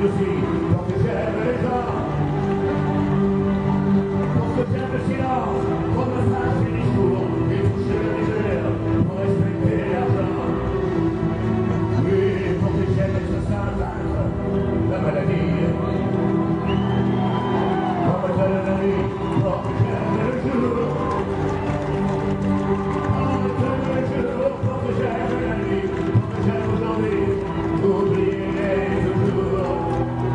jalousie, parce que j'aime les gens, parce que j'aime le silence, pour me faire des discours, et toucher le misère, pour respecter l'argent. Oui, parce que j'aime ce simple, la maladie. Pour que j'aime la nuit, pour que j'aime le jour. Pour que j'aime le jour, pour que j'aime la nuit, pour que j'aime aujourd'hui, oublier toujours.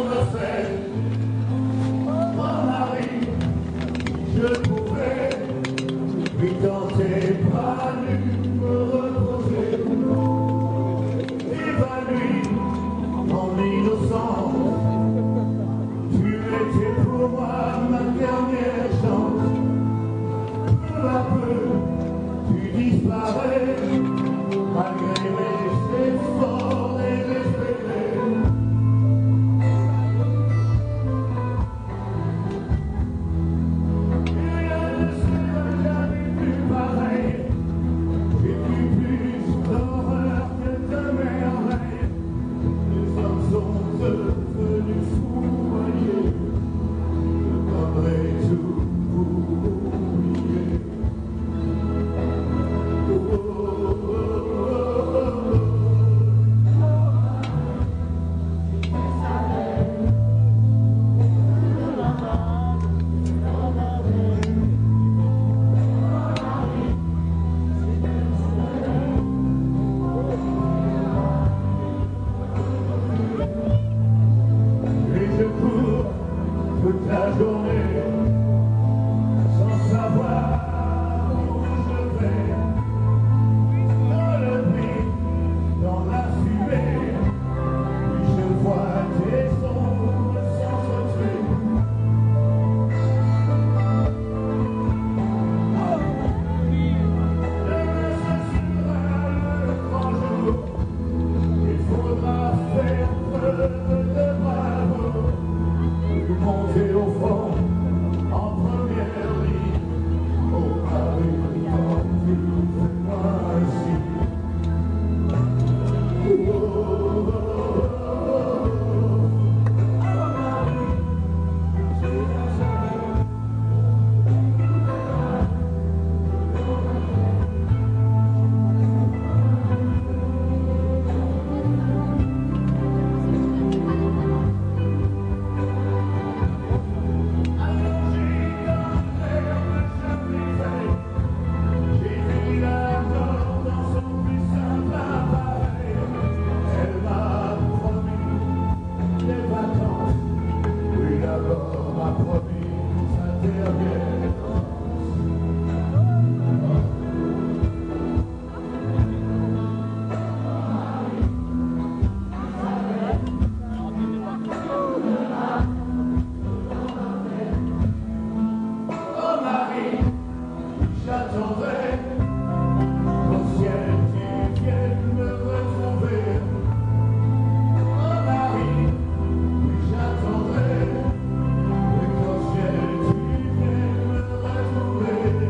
me fait, mon mari, je pouvais lui tenter pas nu me reposer, évanoui mon innocence. Tu étais pour moi ma dernière chance. Peu à peu, tu disparais, malgré mes efforts désespérés. Rien ne sera jamais plus pareil. J'ai vu plus d'horreur que de merveille. Les hommes sont devenus fous, voyez. Je donnerai tout pour oublier. Et je cours toute la journée sans savoir où je vais. Dans le bruit, dans la fumée, puis je vois tes ombres sans se tuer. Demain ce sera le grand jour. Il faudra faire preuve de bravoure, monter au fond en première ligne. Oh Paris, quand vivez-moi ici. Oh, oh, oh, j'attendrai au ciel tu viennes me retrouver. Oh Marie, j'attendrai qu'au ciel tu viennes me retrouver.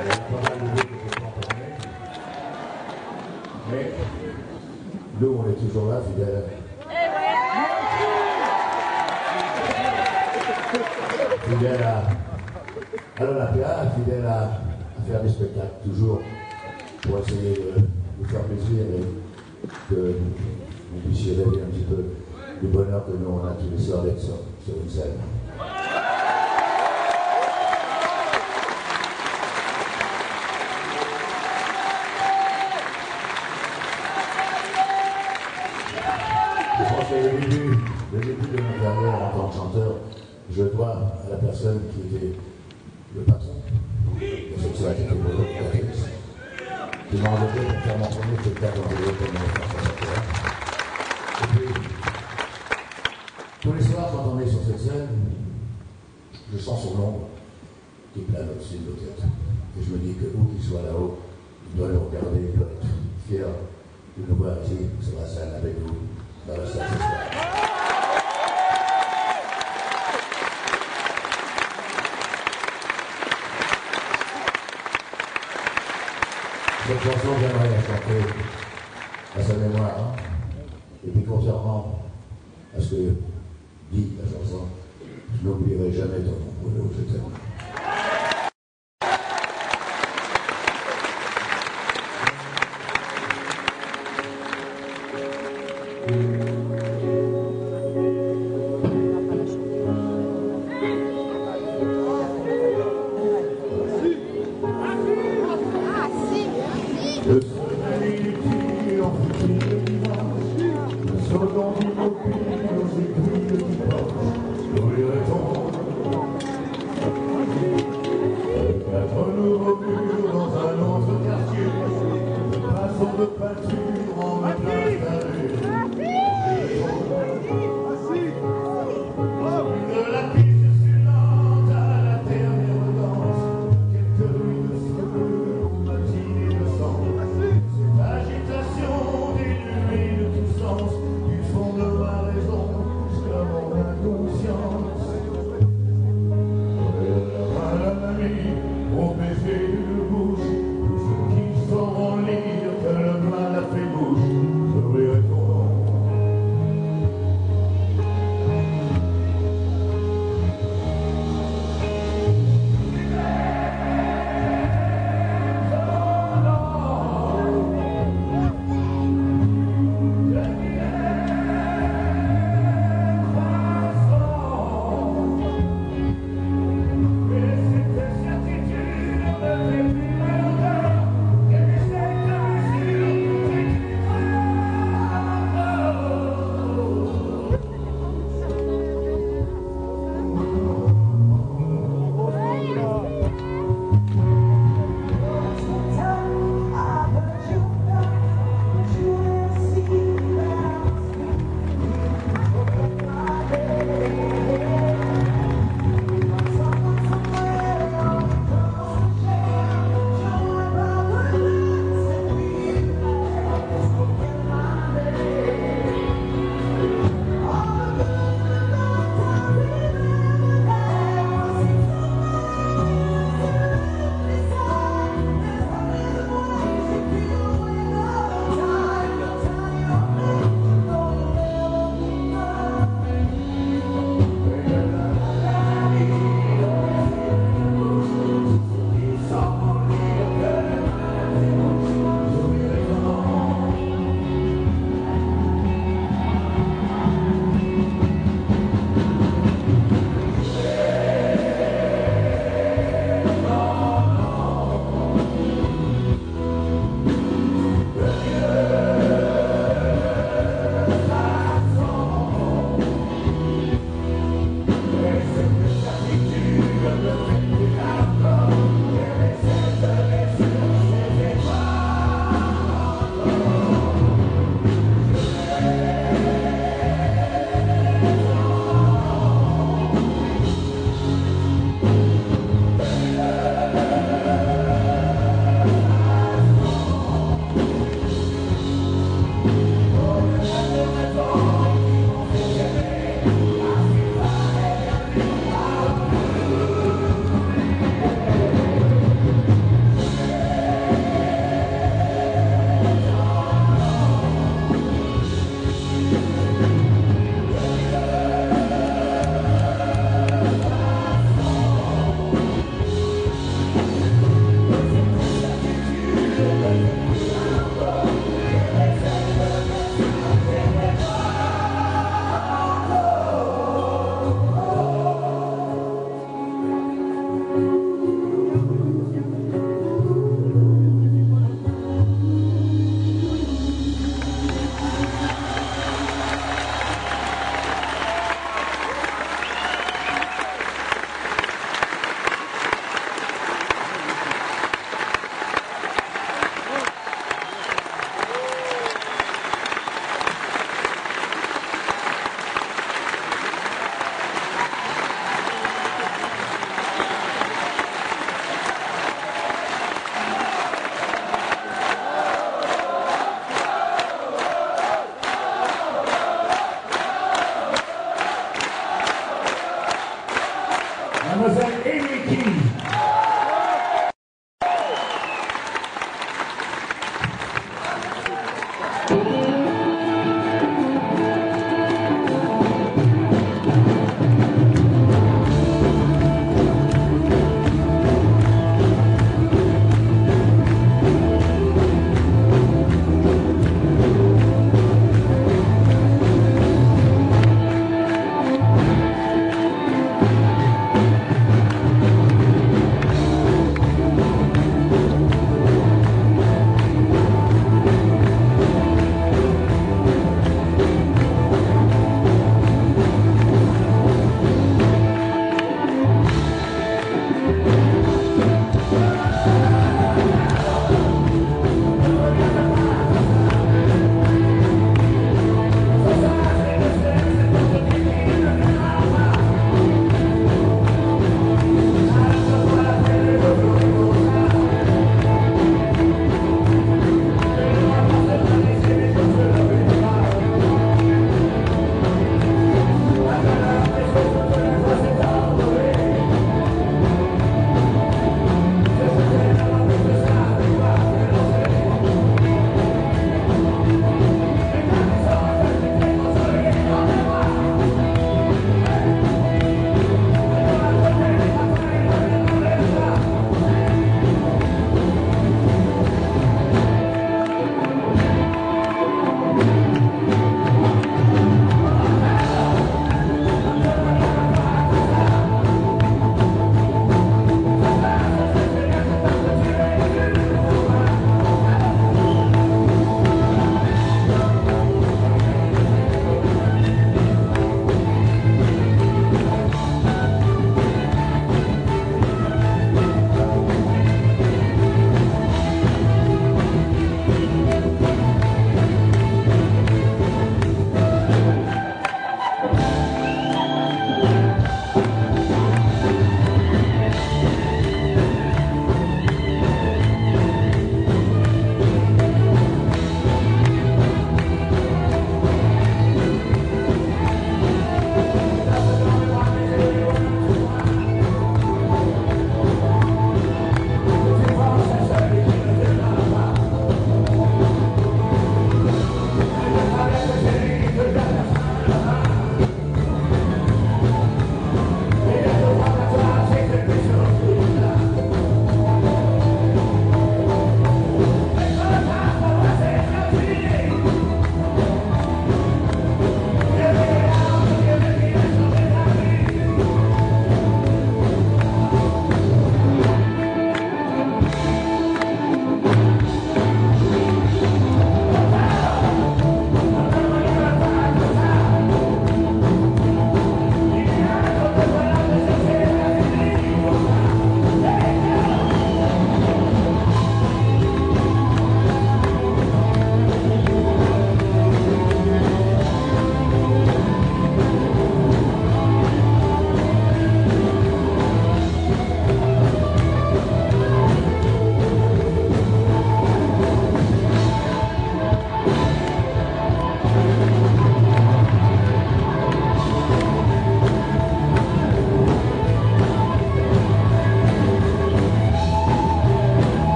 Il y a pas mal de gens qui ne sont pas tournés. Mais nous, on est toujours là, fidèles. Fidèles à l'Olympia, fidèles à faire des spectacles, toujours pour essayer de vous faire plaisir et que vous puissiez rêver un petit peu du bonheur que nous on a tous les soirs d'être sur une scène. Je pense que le début de ma carrière en tant que chanteur, je dois à la personne qui était le patron de cette soirée, qui était Bodo Patrice, qui m'a envoyé pour faire mon premier spectacle en vidéo comme et puis, tous les soirs, quand on est sur cette scène, je sens son ombre qui plane au-dessus de nos têtes. Et je me dis que où qu'il soit là-haut, il doit nous regarder, il doit être fier de nous voir ici, sur la scène avec nous, dans la salle ce soir. Cette chanson, j'aimerais la chanter à sa mémoire, hein. Et puis contrairement à ce que dit la chanson, je n'oublierai jamais ton nom, Bodo, je t'aime. Le soleil qui en fuit le dimanche, le soldat du mobile aux aiguilles du dimanche, l'ouvrira-t-on peut-être nous remue dans un autre quartier, de passons de peinture en plein installé. De la piste suivante à la dernière danse, quelques rues de feu, matinée de sang. Agitation dénuée de tout sens, du fond de ma raison jusqu'à mon inconscience. La nuit, au baiser de bouche, tous ceux qui sauront lire que le mal a fait bouche.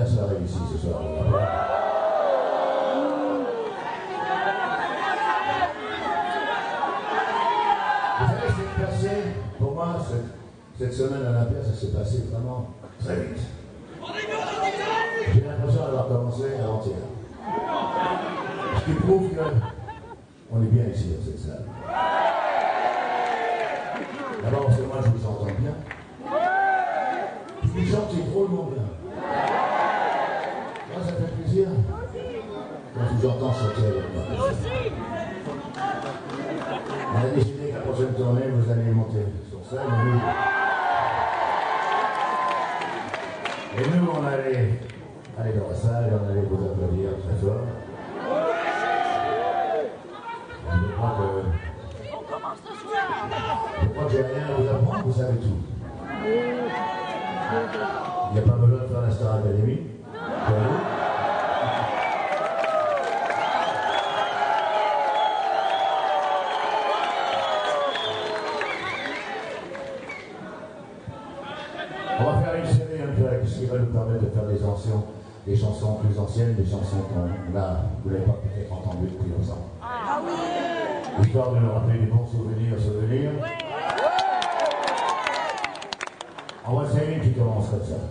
dernière soirée ici ce soir. Vous savez, c'est passé, pour moi, cette semaine à l'Olympia, ça s'est passé vraiment très vite. J'ai l'impression d'avoir commencé avant-hier. Ce qui prouve qu'on est bien ici dans cette salle. D'abord parce que moi je vous entends bien. Vous chantez drôlement bien. Moi ça fait plaisir. Quand je vous entends chanter avec moi. On a décidé que la prochaine tournée vous allez monter sur scène. Et nous on allait aller dans la salle et on allait vous applaudir très fort. Je crois que j'ai rien à vous apprendre, vous savez tout. Il n'y a pas besoin de faire la Star Academy. Pour vous. On va faire une série un peu ce qui va nous permettre de faire des chansons plus anciennes, des chansons qu'on a, vous l'avez pas peut-être entendues depuis longtemps. Ah oui! Histoire de nous rappeler des bons souvenirs. On va essayer une qui commence comme ça.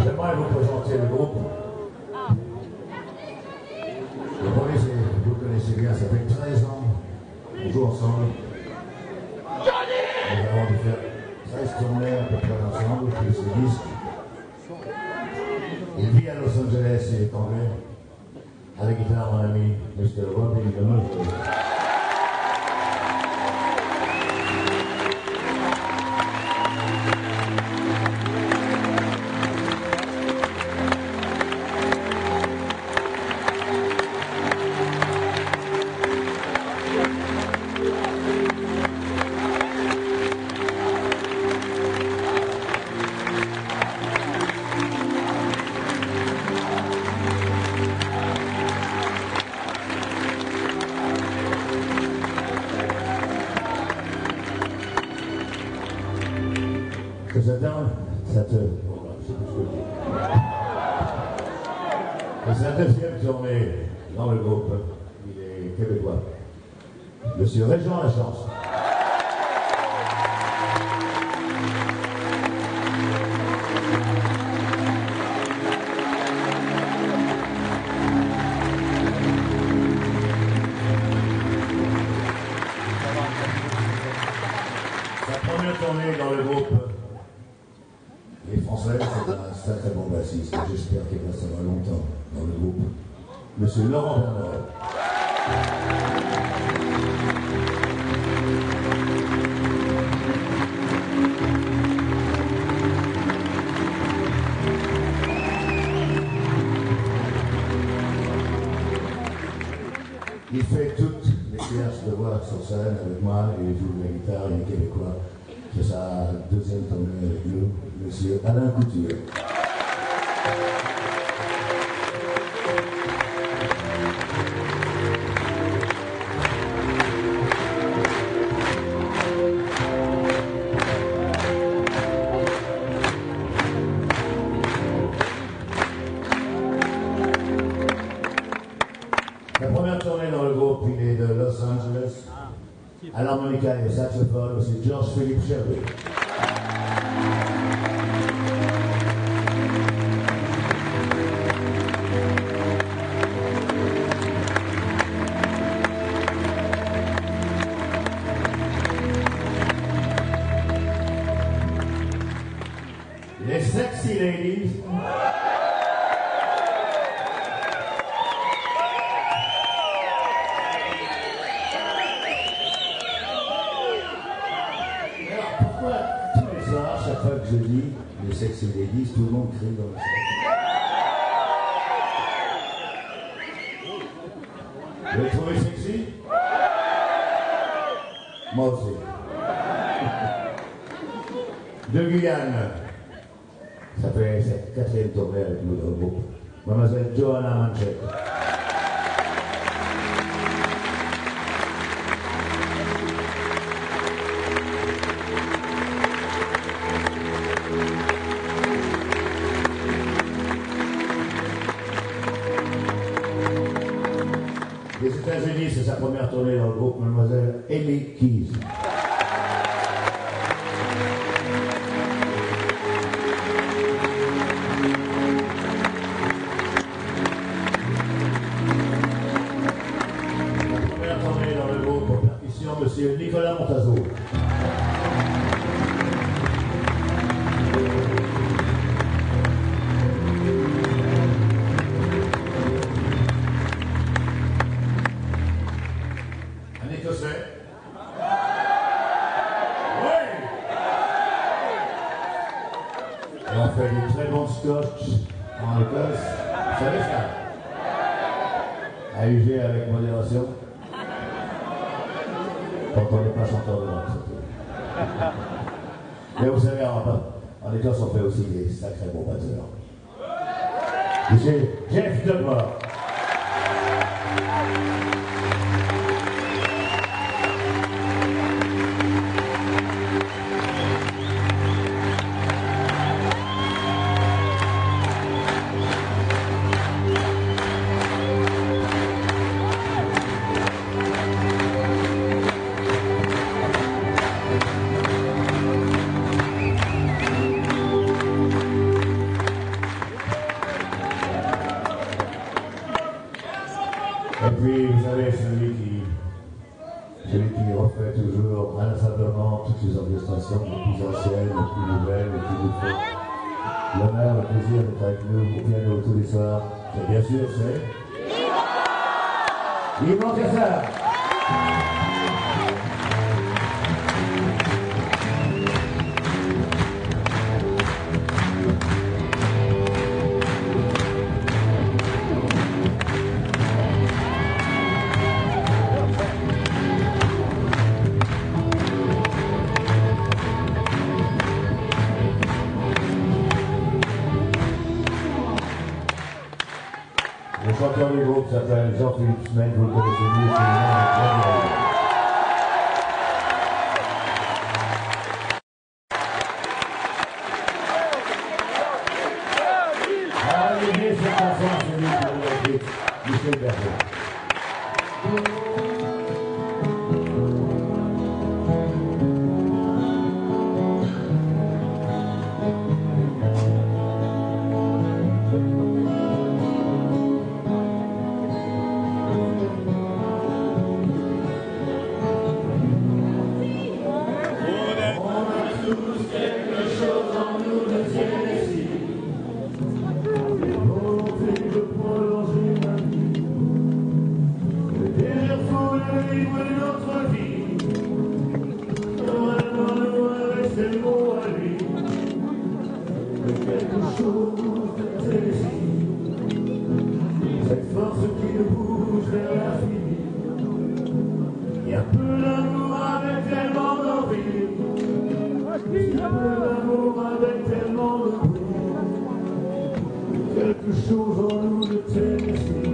J'aimerais vous présenter le groupe. Le premier, vous le connaissez bien, ça fait 13 ans qu'on joue ensemble. Nous avons dû faire 13 tournées à peu près ensemble, plus les disques. Il vit à Los Angeles, il est anglais. À la guitare, mon ami, Mr. Robin DeMurphy. C'est sa deuxième tournée dans le groupe. Il est québécois. Monsieur Régent Lachance. Sa première tournée dans le groupe. Les Français, c'est un sacré bon bassiste. J'espère qu'il restera longtemps dans le groupe. Monsieur Laurent Bernard. Il fait toutes les séances de voix sur scène avec moi et il joue de la guitare, il est québécois. C'est sa deuxième tournée avec nous, Monsieur Alain Couture. La première tournée dans le groupe, il est de Los Angeles. À l'harmonica et au saxophone, c'est George Philippe Sherry. Les Sexy Ladies. Chaque fois que je dis les Sexy Ladies, tout le monde crie dans la salle. Vous les trouvez sexy? Moi aussi. De Guyane. Ça fait cette quatrième tournée avec nous dans le groupe. Mademoiselle Johanna Manchette. Les États-Unis, c'est sa première tournée dans le groupe, mademoiselle Amy Keys. La première tournée dans le groupe en percussion, monsieur Nicolas Montazo. Et on fait du très bon scotch en Écosse. Vous savez ça? À user avec modération. Quand on n'est pas chanteur de langue, surtout. Mais vous savez, en Écosse, on fait aussi des sacrés bons batteurs. Monsieur Jeff Dunbar. puis, vous savez, celui qui refait toujours inlassablement toutes les orchestrations les plus anciennes, les plus nouvelles, les plus défaites. L'honneur, le plaisir d'être avec nous au piano tous les soirs, et bien sûr, c'est... Yvan Cassard. Le chanteur du groupe s'appelle Jean-Philippe Smet, vous le connaissez mieux, c'est le nom de Allez, cette chanson, c'est lui pour le Michel Berger. Cette force qui nous pousse vers l'infini. Il y a peu d'amour avec tellement d'envie. Il y a peu d'amour avec tellement de bruit. Quelque chose en nous de Tennessee.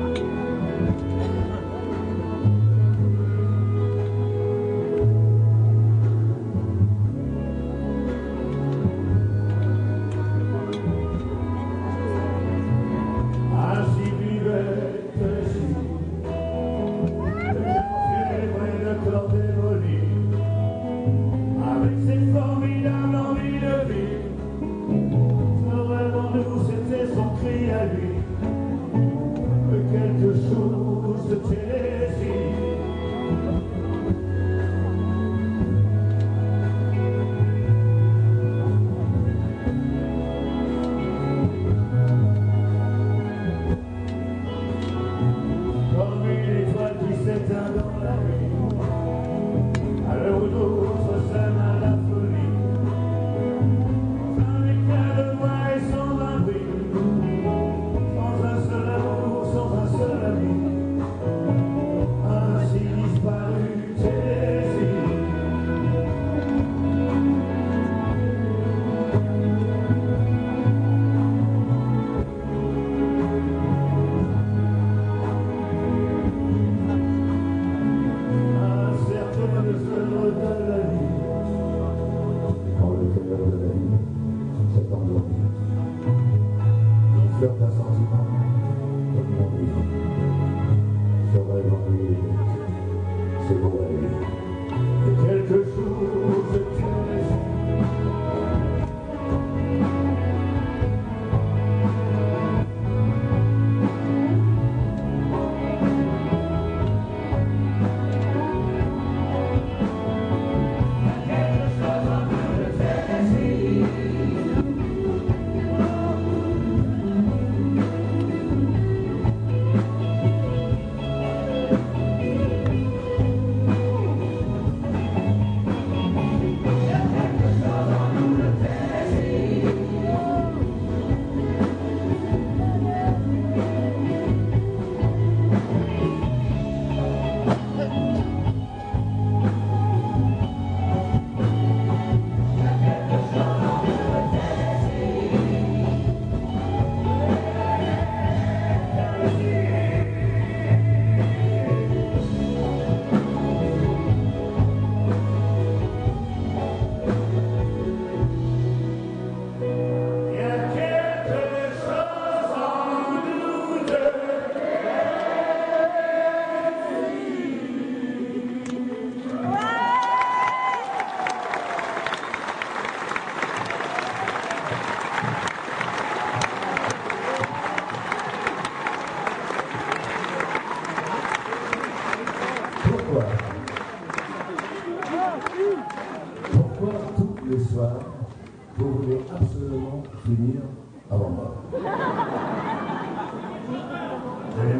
Avec cette formidable envie de vivre, vraiment nous c'était son cri à lui, quelque chose de Tennessee. Comme une étoile qui s'éteint dans la nuit, à l'heure où d'autres s'aiment à la folie, sans un éclat de voix et sans un bruit, sans un seul amour, sans un seul ami, ainsi disparu Tennessee. Fleur d'un sentiment, comme l'envie, ce rêve en lui, c'est beau à lui. Et quelque chose de Tennessee.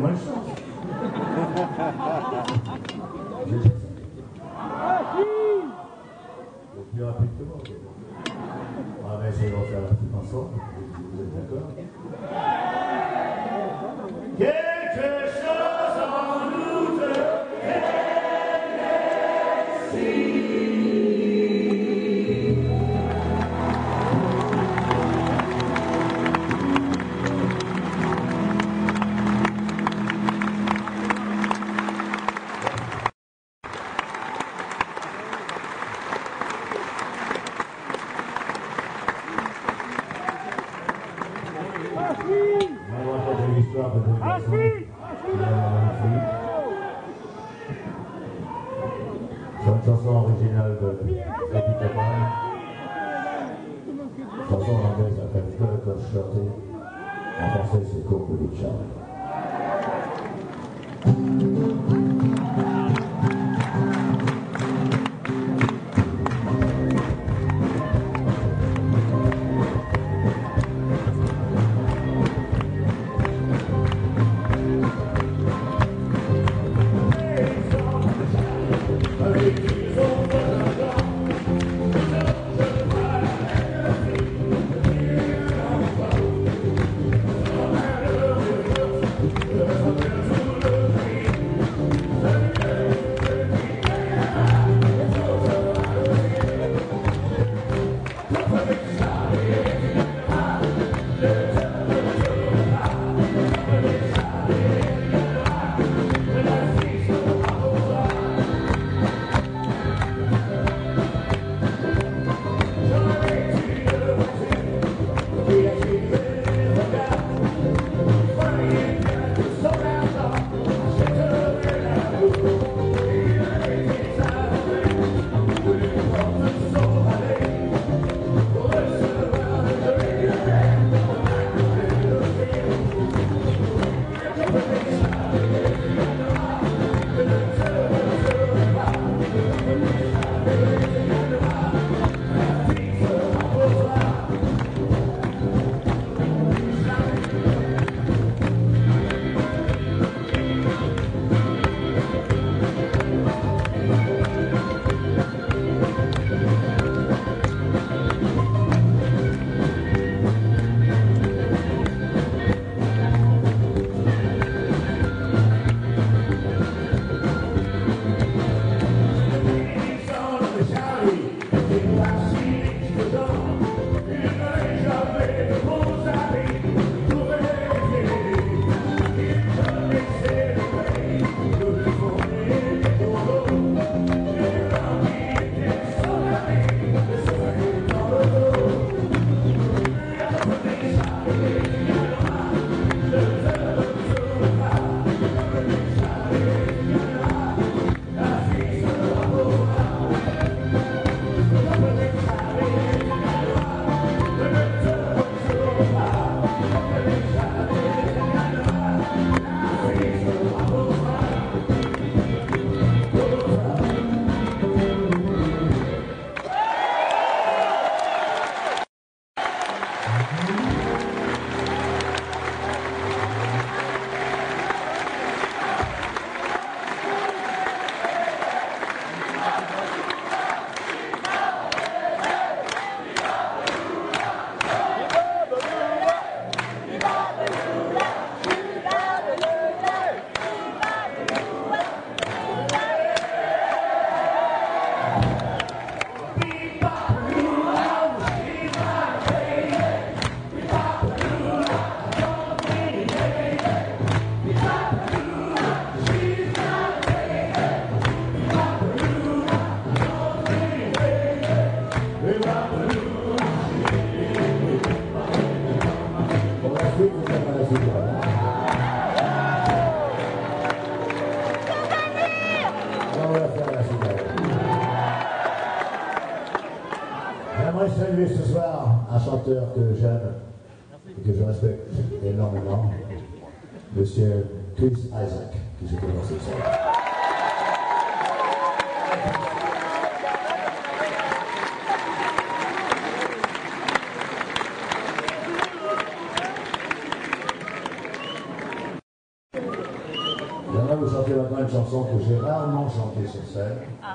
une chance. Le plus rapide que moi. On va essayer de refaire la petite ensemble. Vous êtes d'accord? Quelque chose en nous te c'est une chanson originale de Eddie Coleman. Chanson en anglais s'appelle Calico Shorty. En français, c'est Coco Charlie. J'aimerais saluer ce soir un chanteur que j'aime et que je respecte énormément, Monsieur Chris Isaac, qui se trouve dans cette salle. vous chanter maintenant une chanson que j'ai rarement chantée sur scène.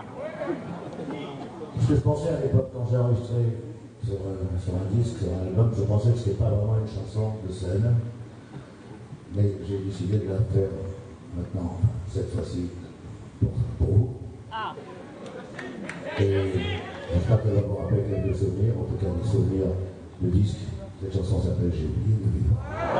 Parce que je pensais à l'époque, quand j'ai enregistré sur un disque, sur un album, je pensais que ce n'était pas vraiment une chanson de scène. Mais j'ai décidé de la faire maintenant, cette fois-ci, pour vous. Et j'espère qu'elle va vous rappeler quelques souvenirs, en tout cas des souvenirs de disque. Cette chanson s'appelle J'ai oublié de vivre.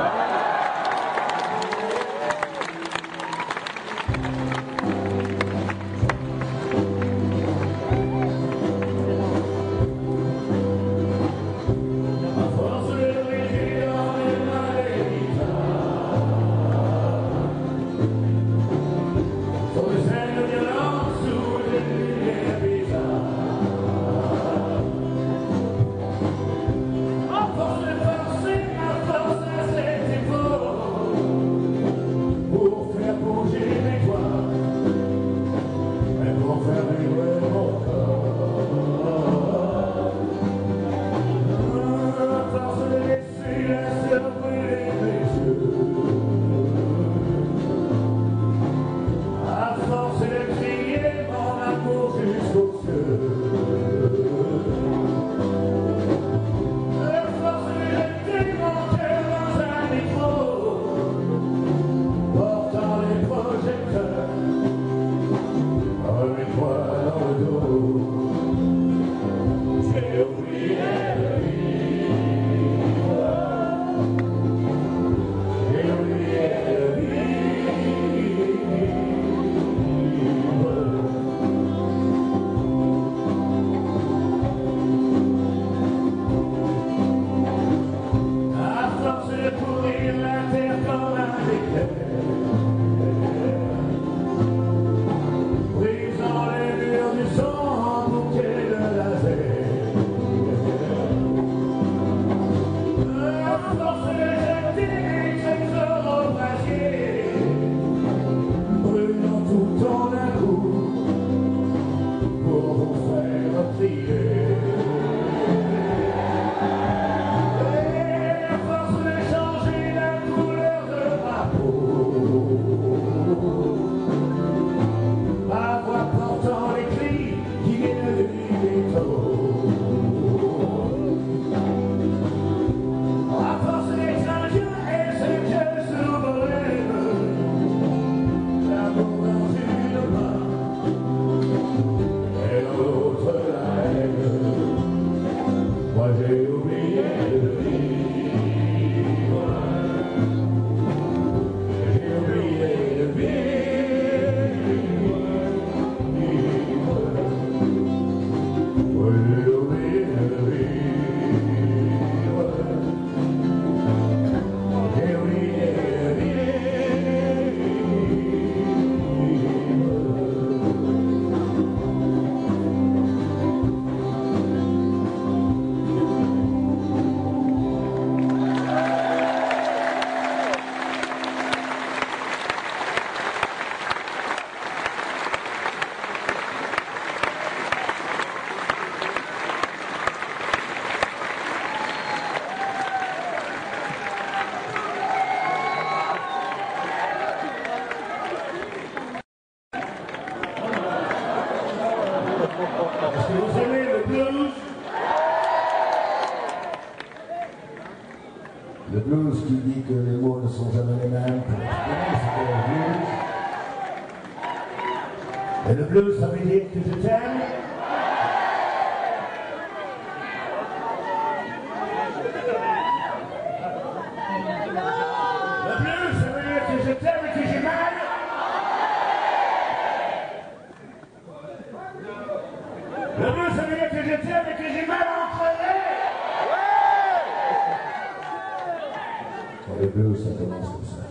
Est-ce que vous aimez le blues? Le blues qui dit que les mots ne sont jamais les mêmes pour exprimer ce qu'est le blues. Et le blues, ça veut dire que je t'aime. Le blues, ça veut dire que je t'aime et que j'ai mal. Le blues, ça veut dire que je t'aime et que j'ai mal à crever. Le blues, ça commence comme ça.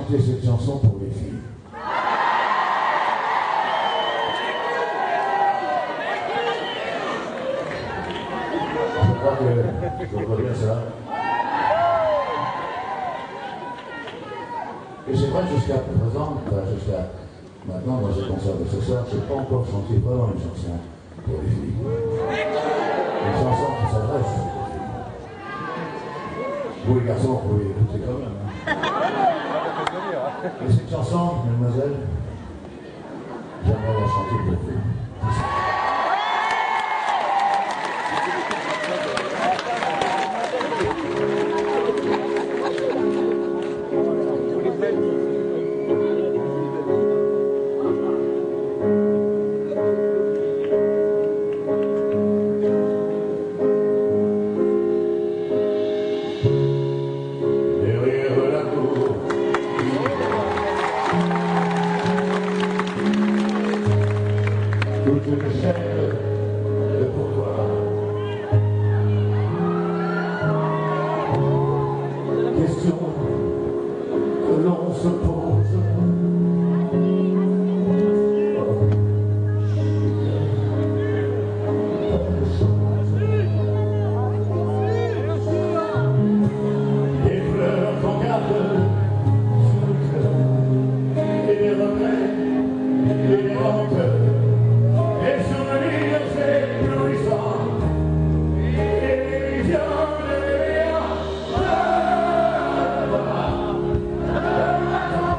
chanter cette chanson pour les filles. Je crois que je vois bien ça. Et c'est vrai, jusqu'à présent, jusqu'à maintenant, dans ce concert de ce soir, je n'ai pas encore chanté vraiment une chanson pour les filles. Une chanson qui s'adresse aux filles. Vous les garçons, vous pouvez écouter quand même. Et cette chanson, mademoiselle, j'aimerais la chanter pour vous. Toute une chaîne de pourquoi. Question que l'on se pose. Des fleurs qu'on garde sur le cœur, et des regrets, et des rancœurs. Et sur le lit, c'est éblouissant. Et les visions de l'air.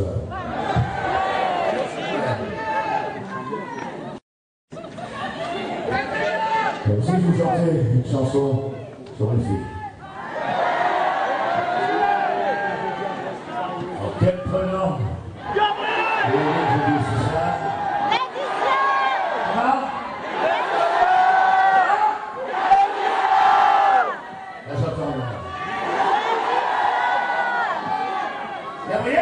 Donc si je vous chantais une chanson sur une fille. Alors quel prénom je dis c'est ça? Comment? Là j'entends bien. Gabriel!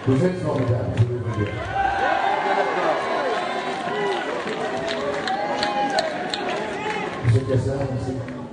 Vous êtes formidables, je vais vous dire. Monsieur Cassard, ici.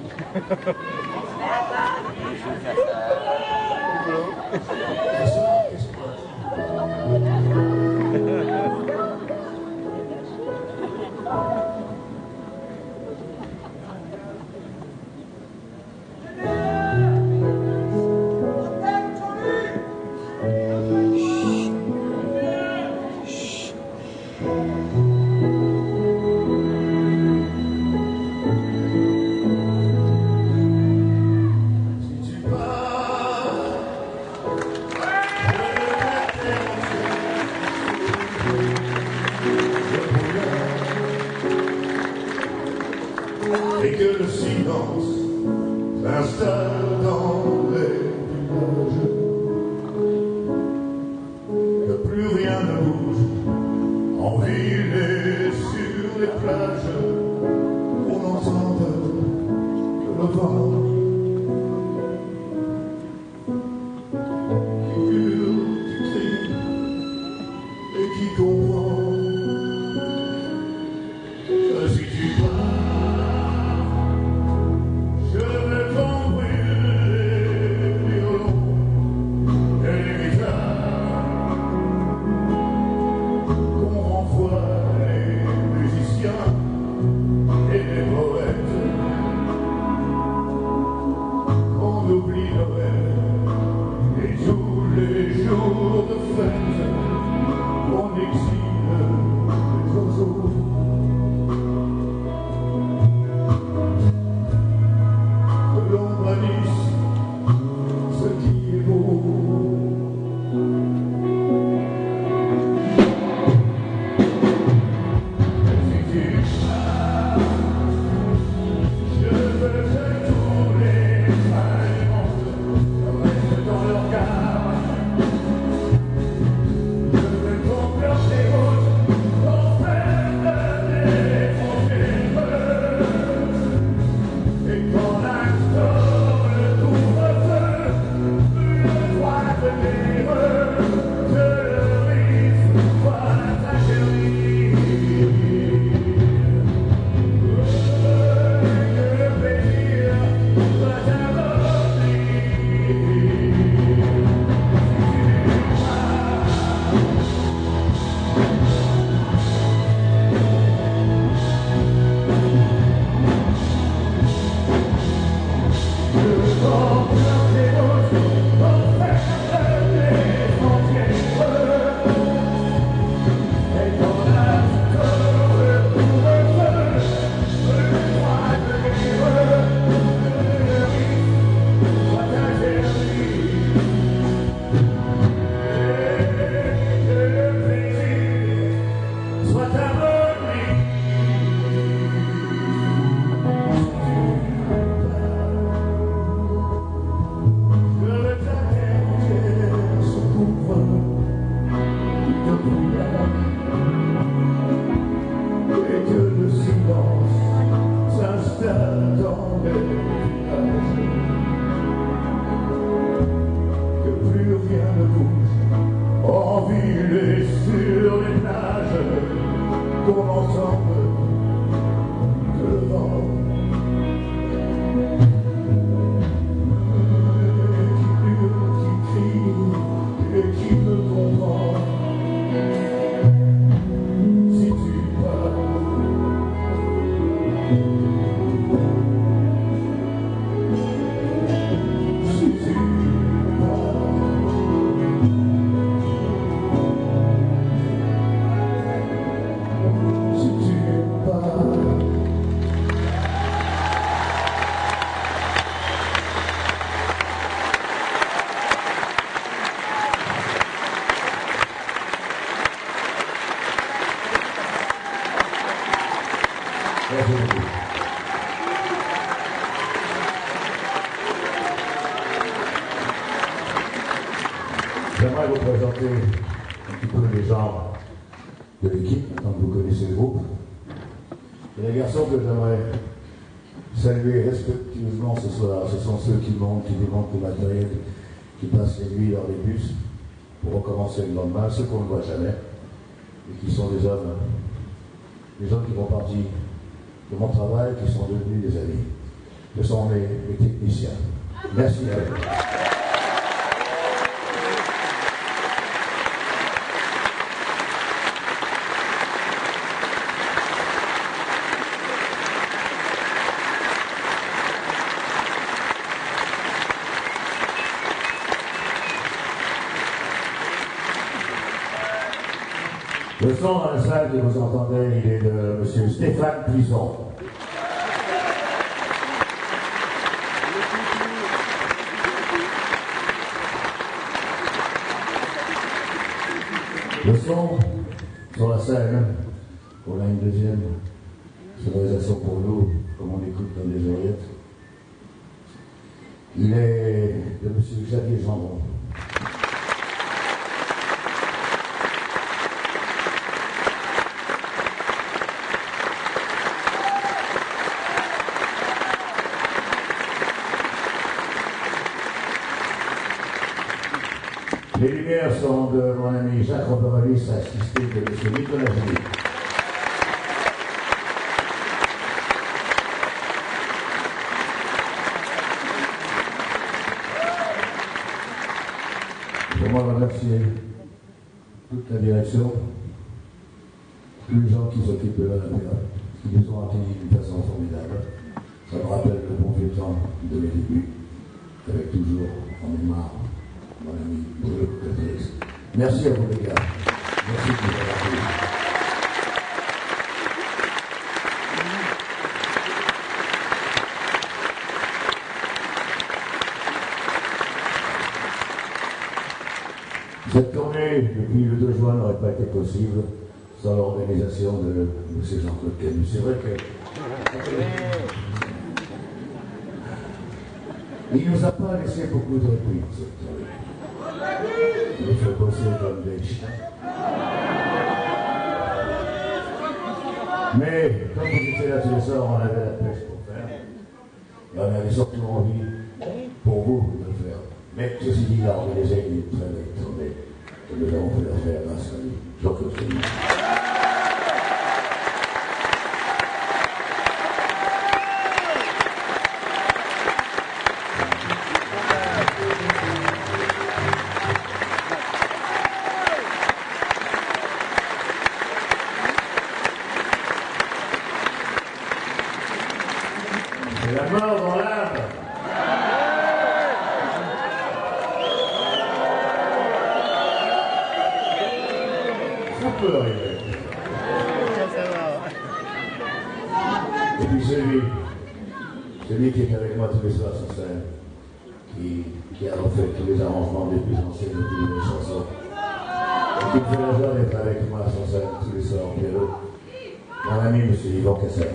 Et que le silence s'installe dans les villages, que plus rien ne bouge en ville et sur les plages, on n'entend que le vent qui hurle, qui crie et qui comprend que si tu pars, J'aimerais vous présenter un petit peu les gens de l'équipe, tant que vous connaissez le groupe. Et les garçons que j'aimerais saluer respectueusement ce soir, ce sont ceux qui montent, qui démontent le matériel, qui passent les nuits dans les bus pour recommencer le lendemain, ceux qu'on ne voit jamais, et qui sont des hommes qui font partie de mon travail, qui sont devenus des amis. Ce sont les techniciens. Merci à vous. Le son dans la salle que vous entendez, il est de M. Stéphane Puison. Le son sur la scène, on a une deuxième sonorisation pour nous, comme on écoute dans les oreillettes. Il est de M. Xavier Gendron. Les lumières sont de mon ami Jacques Robervalis, assisté de M. Nicolas Gilles. Je voudrais remercier toute la direction, tous les gens qui s'occupent de l'Olympia, qui nous ont accueillis d'une façon formidable. Ça me rappelle le bon vieux temps de mes débuts, avec toujours en mémoire mon ami Bruno Catrice. Merci à vous les gars. Merci de nous avoir accueillis. Cette tournée, depuis le 2 juin, n'aurait pas été possible sans l'organisation de M. Jean-Claude Camus. C'est vrai que... il ne nous a pas laissé beaucoup de répit, cette tournée. Il nous fait bosser comme des chiens. Mais, comme vous étiez là tous les soirs, on avait la pêche pour faire. Et on avait surtout envie, pour vous, de le faire. Mais, ceci dit, il a organisé une très belle tournée. Et nous avons pu la faire grâce à lui. Jean-Claude Camus. C'est la mort dans l'âme. Ça peut arriver. Et puis celui qui est avec moi tous les soirs sur scène, qui a refait tous les arrangements des plus anciennes de toutes les chansons, et qui me fait la joie d'être avec moi sur scène tous les soirs en piano, mon ami M. Yvan Cassel.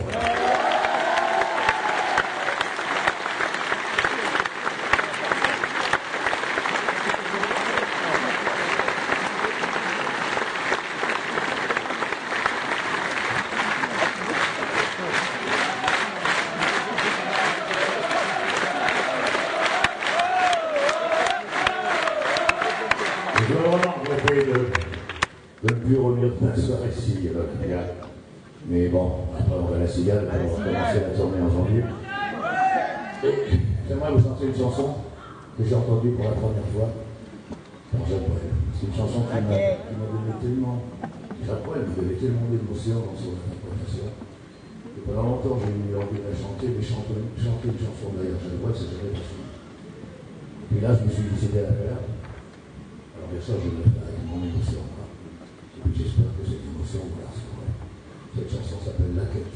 Je veux vraiment regretter de ne plus revenir d'un soir ici, mais bon, après on va à la Cigale, on va recommencer la tournée en janvier. Et j'aimerais vous chanter une chanson que j'ai entendue pour la première fois par Jacques Brel. C'est une chanson qui m'a donné tellement, Jacques Brel m'a donné tellement d'émotion dans son interprétation. Et pendant longtemps j'ai eu envie de la chanter, mais chanter une chanson d'ailleurs, Jacques Brel, c'est jamais possible. Et là je me suis décidé à la faire. Alors bien sûr, je le fais avec mon émotion. Et puis j'espère que cette émotion vous la recevrez. Cette chanson s'appelle La Quête.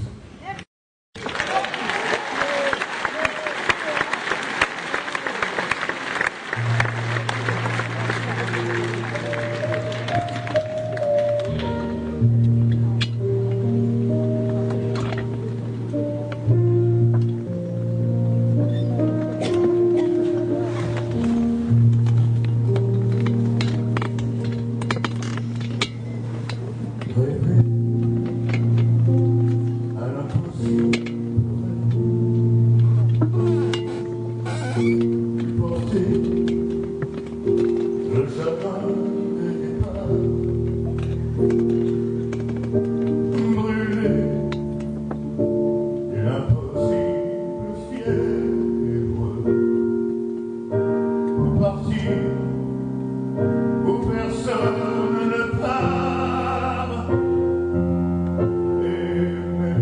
Un où personne ne parle. Aimer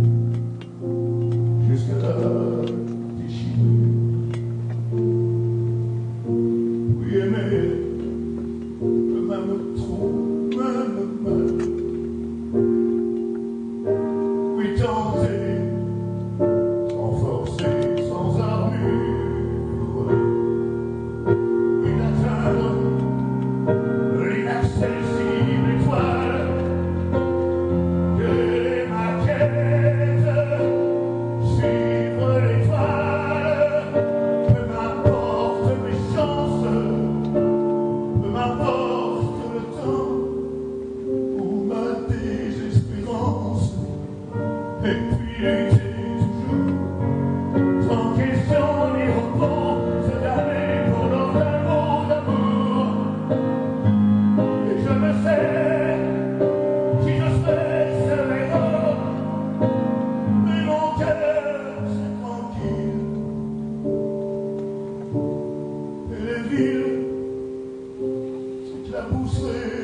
jusqu'à déchirer. Oui, aimer, même trop, même mal. Oui, tenter, sans forcer, sans armure. Oui, atteindre l'inaccessible étoile que les maquettes. Suivre l'étoile, peu m'importe mes chances, peu m'importe le temps ou ma désespérance. Et puis lutter toujours, sans question ni repos, se damner pour l'ordre d'un mot d'amour. Et je ne sais si je serai sévère, mais mon cœur c'est tranquille. Et les villes s'éclabousseraient